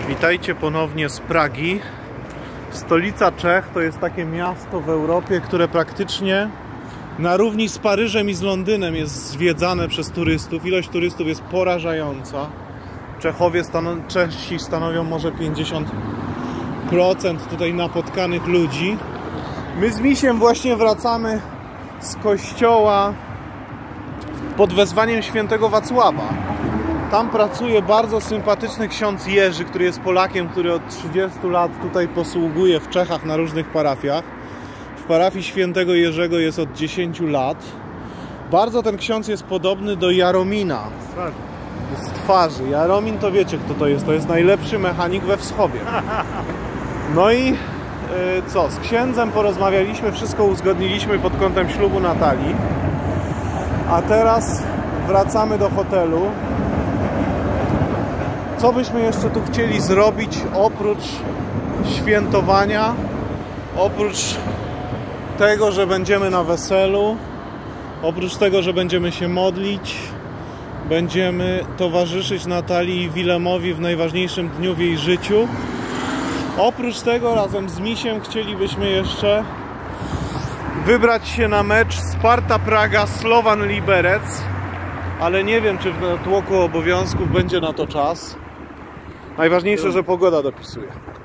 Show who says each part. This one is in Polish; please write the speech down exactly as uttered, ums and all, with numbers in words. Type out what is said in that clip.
Speaker 1: Witajcie ponownie z Pragi. Stolica Czech to jest takie miasto w Europie, które praktycznie na równi z Paryżem i z Londynem jest zwiedzane przez turystów. Ilość turystów jest porażająca. Czechowie stanow Czesi stanowią może pięćdziesiąt procent tutaj napotkanych ludzi. My z Misiem właśnie wracamy z kościoła pod wezwaniem świętego Wacława. Tam pracuje bardzo sympatyczny ksiądz Jerzy, który jest Polakiem, który od trzydziestu lat tutaj posługuje w Czechach na różnych parafiach. W parafii świętego Jerzego jest od dziesięciu lat. Bardzo ten ksiądz jest podobny do Jaromina. Z twarzy. Jaromin to wiecie, kto to jest. To jest najlepszy mechanik we Wschowie. No i yy, co? Z księdzem porozmawialiśmy, wszystko uzgodniliśmy pod kątem ślubu Natalii. A teraz wracamy do hotelu. Co byśmy jeszcze tu chcieli zrobić oprócz świętowania, oprócz tego, że będziemy na weselu, oprócz tego, że będziemy się modlić, będziemy towarzyszyć Natalii i Wilemowi w najważniejszym dniu w jej życiu. Oprócz tego razem z Misiem chcielibyśmy jeszcze wybrać się na mecz Sparta Praga Slovan Liberec, ale nie wiem, czy w natłoku obowiązków będzie na to czas. Najważniejsze, że pogoda dopisuje.